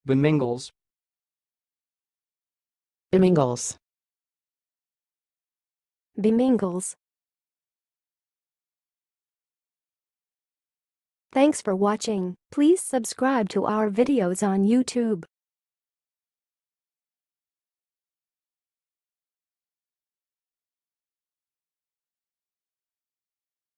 bemingles, bemingles, bemingles. Thanks for watching. Please subscribe to our videos on YouTube.